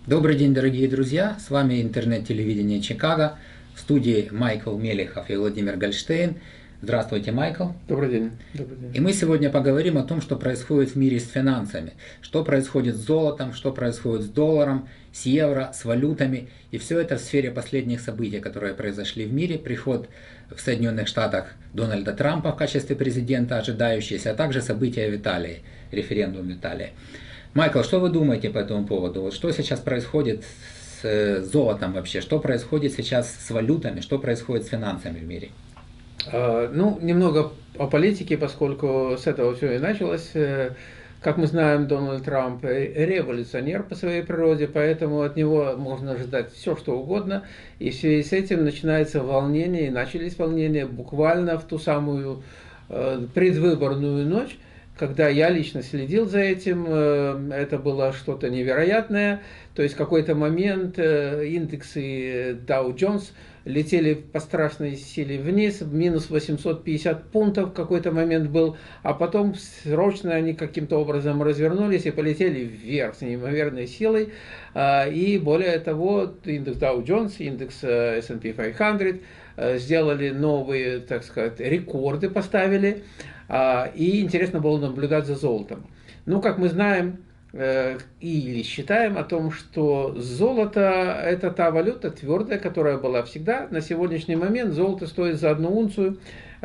Добрый день, дорогие друзья! С вами интернет-телевидение Чикаго. В студии Майкл Мелехов и Владимир Гольштейн. Здравствуйте, Майкл. Добрый день. Добрый И день. мы сегодня поговорим о том, что происходит в мире с финансами. Что происходит с золотом, что происходит с долларом, с евро, с валютами. И все это в сфере последних событий, которые произошли в мире. Приход в Соединенных Штатах Дональда Трампа в качестве президента, ожидающийся, а также события в Италии, референдум в Италии. Майкл, что вы думаете по этому поводу? Вот что сейчас происходит с золотом вообще? Что происходит сейчас с валютами? Что происходит с финансами в мире? Ну, немного о политике, поскольку с этого все и началось. Как мы знаем, Дональд Трамп революционер по своей природе, поэтому от него можно ожидать все, что угодно. И в связи с этим начинается волнение, и начались волнения буквально в ту самую предвыборную ночь, когда я лично следил за этим. Это было что-то невероятное. То есть в какой-то момент индексы Dow Jones летели по страшной силе вниз, минус 850 пунктов в какой-то момент был, а потом срочно они каким-то образом развернулись и полетели вверх с неимоверной силой. И более того, индекс Dow Jones, индекс S&P 500 сделали новые, так сказать, рекорды поставили. И интересно было наблюдать за золотом. Ну, как мы знаем, или считаем о том, что золото – это та валюта твердая, которая была всегда. На сегодняшний момент золото стоит за одну унцию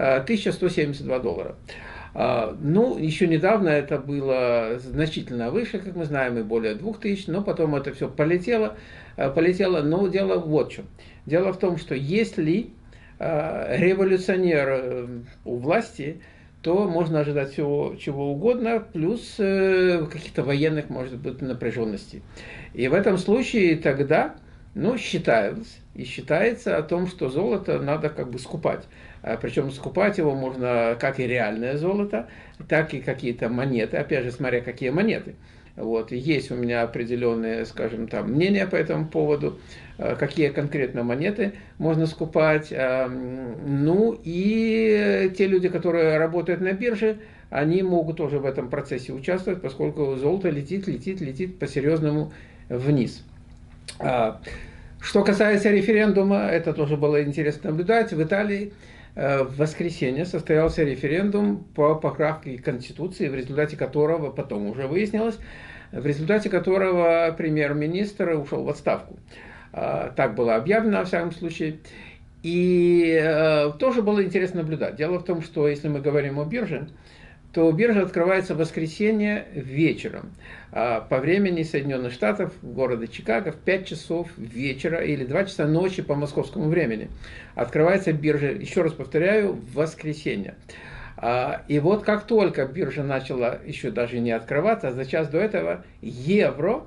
$1172. Ну, еще недавно это было значительно выше, как мы знаем, и более 2000, но потом это все полетело. Но дело вот в чем. Дело в том, что если революционер у власти, то можно ожидать всего чего угодно, плюс каких-то военных, может быть, напряженностей. И в этом случае тогда, ну, считается о том, что золото надо как бы скупать. Причем скупать его можно как и реальное золото, так и какие-то монеты, опять же, смотря какие монеты. Вот. Есть у меня определенные, скажем, там, мнения по этому поводу, какие конкретно монеты можно скупать. Ну и те люди, которые работают на бирже, они могут тоже в этом процессе участвовать, поскольку золото летит по-серьезному вниз. Что касается референдума, это тоже было интересно наблюдать. В Италии в воскресенье состоялся референдум по поправке Конституции, в результате которого, потом уже выяснилось, в результате которого премьер-министр ушел в отставку. Так было объявлено, во всяком случае. И тоже было интересно наблюдать. Дело в том, что если мы говорим о бирже, то биржа открывается в воскресенье вечером. По времени Соединенных Штатов, города Чикаго, в 5 часов вечера или 2 часа ночи по московскому времени. Открывается биржа, еще раз повторяю, в воскресенье. И вот как только биржа начала еще даже не открываться, а за час до этого евро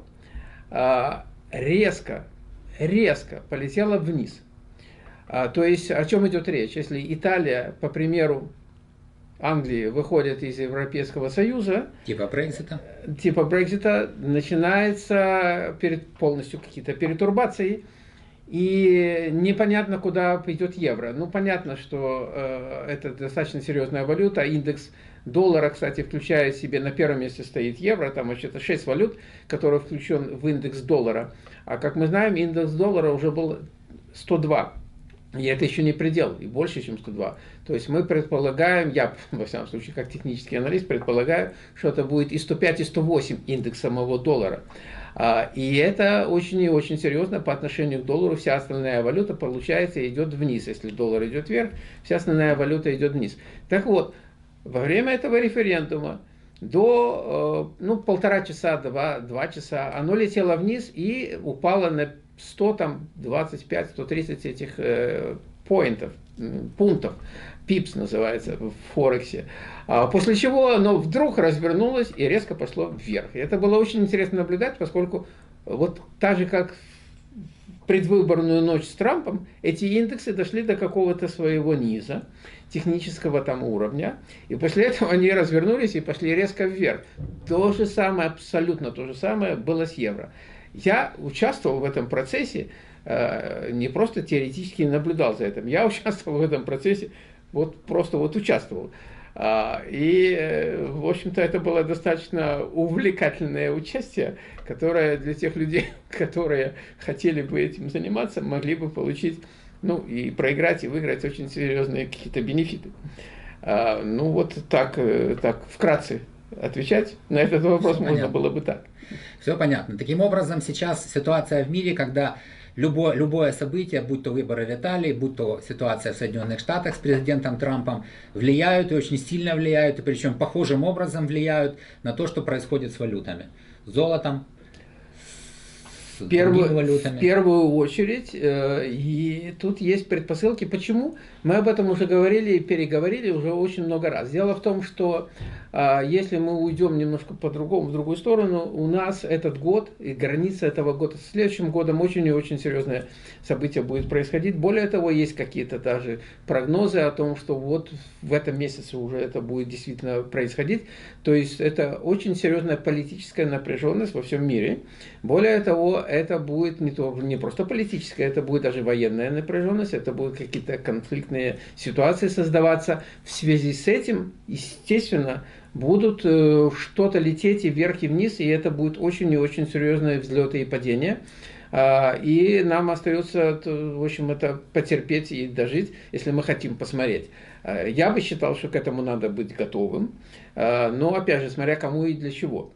резко полетела вниз. То есть о чем идет речь? Если Италия, по примеру Англии, выходит из Европейского Союза, Типа Брексита? Типа Брексита, начинается полностью какие-то перетурбации, и непонятно, куда пойдет евро. Ну, понятно, что это достаточно серьезная валюта. Индекс доллара, кстати, включает в себе, на первом месте стоит евро, там вообще-то 6 валют, которые включен в индекс доллара. А как мы знаем, индекс доллара уже был 102. И это еще не предел, и больше, чем 102. То есть мы предполагаем, я, во всяком случае, как технический аналист, предполагаю, что это будет и 105, и 108 индекс самого доллара. И это очень и очень серьезно по отношению к доллару. Вся остальная валюта, получается, идет вниз. Если доллар идет вверх, вся остальная валюта идет вниз. Так вот, во время этого референдума до полтора часа, 2 часа, оно летело вниз и упало на 125, 130 этих пунктов, пипс называется в Форексе. После чего оно вдруг развернулось и резко пошло вверх. И это было очень интересно наблюдать, поскольку вот так же, как в предвыборную ночь с Трампом, эти индексы дошли до какого-то своего низа, технического там уровня, и после этого они развернулись и пошли резко вверх. То же самое, абсолютно то же самое было с евро. Я участвовал в этом процессе, не просто теоретически наблюдал за этим, я участвовал в этом процессе, вот просто вот участвовал. В общем-то, это было достаточно увлекательное участие, которое для тех людей, которые хотели бы этим заниматься, могли бы получить, ну, и проиграть, и выиграть очень серьезные какие-то бенефиты. Ну, вот так вкратце отвечать на этот вопрос можно было бы так. Все понятно. Таким образом, сейчас ситуация в мире, когда любое событие, будь то выборы в Италии, будь то ситуация в Соединенных Штатах с президентом Трампом, влияют и очень сильно влияют, и причем похожим образом влияют на то, что происходит с валютами. С золотом, с другими валютами. В первую очередь, и тут есть предпосылки. Почему? Мы об этом уже говорили и переговорили уже очень много раз. Дело в том, что если мы уйдем немножко по-другому, в другую сторону, у нас этот год и граница этого года с следующим годом очень и очень серьезное событие будет происходить. Более того, есть какие-то даже прогнозы о том, что вот в этом месяце уже это будет действительно происходить. То есть это очень серьезная политическая напряженность во всем мире. Более того, это будет не просто политическая, это будет даже военная напряженность, это будут какие-то конфликтные ситуации создаваться. В связи с этим, естественно, будут что-то лететь и вверх, и вниз, и это будет очень и очень серьезные взлеты и падения. И нам остается, в общем, это потерпеть и дожить, если мы хотим посмотреть. Я бы считал, что к этому надо быть готовым, но, опять же, смотря кому и для чего.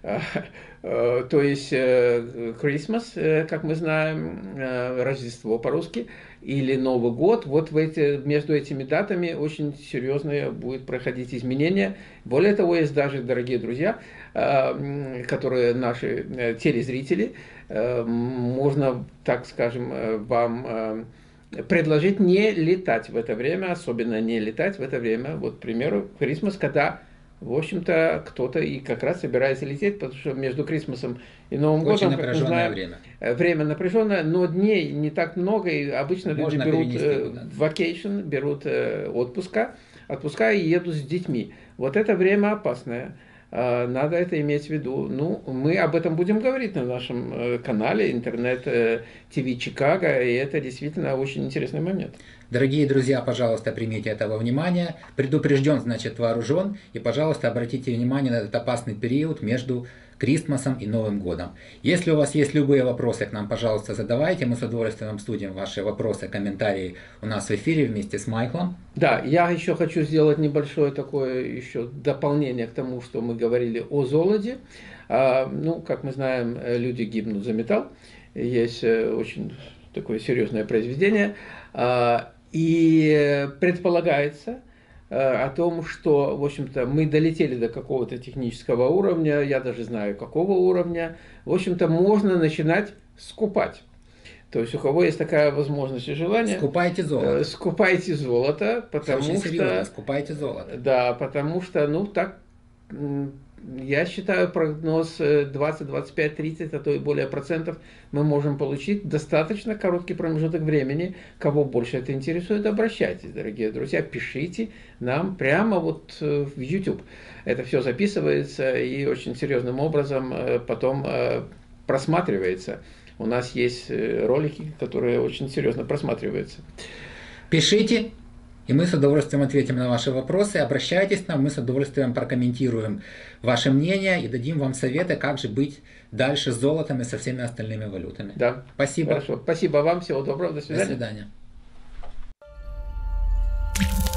То есть Christmas, как мы знаем, Рождество по-русски, или Новый год, вот между этими датами очень серьезные будут проходить изменения. Более того, есть даже, дорогие друзья, которые наши телезрители, можно, так скажем, вам предложить не летать в это время, особенно не летать в это время. Вот, к примеру, Christmas, когда, в общем-то, кто-то и как раз собирается лететь, потому что между Крисмосом и Новым годом, как мы знаем, время напряженное, но дней не так много, и обычно люди берут vacation, берут отпуска и едут с детьми. Вот это время опасное. Надо это иметь в виду. Ну, мы об этом будем говорить на нашем канале интернет-ТВ Чикаго, и это действительно очень интересный момент. Дорогие друзья, пожалуйста, примите это во внимание. Предупрежден, значит вооружен. И, пожалуйста, обратите внимание на этот опасный период между Крисмосом и Новым годом. Если у вас есть любые вопросы к нам, пожалуйста, задавайте. Мы с удовольствием обсудим ваши вопросы, комментарии у нас в эфире вместе с Майклом. Да, я еще хочу сделать небольшое такое еще дополнение к тому, что мы говорили о золоте. Ну, как мы знаем, люди гибнут за металл. Есть очень такое серьезное произведение. И предполагается о том, что, в общем-то, мы долетели до какого-то технического уровня, я даже знаю, какого уровня, в общем-то, можно начинать скупать. То есть у кого есть такая возможность и желание, скупайте золото. Скупайте золото, потому очень что... серьезно, скупайте золото. Да, потому что, ну, так... Я считаю, прогноз 20, 25, 30, а то и более процентов мы можем получить достаточно короткий промежуток времени. Кого больше это интересует, обращайтесь, дорогие друзья, пишите нам прямо вот в YouTube. Это все записывается и очень серьезным образом потом просматривается. У нас есть ролики, которые очень серьезно просматриваются. Пишите. И мы с удовольствием ответим на ваши вопросы. Обращайтесь к нам, мы с удовольствием прокомментируем ваше мнение и дадим вам советы, как же быть дальше с золотом и со всеми остальными валютами. Да. Спасибо. Хорошо. Спасибо вам, всего доброго, до свидания. До свидания.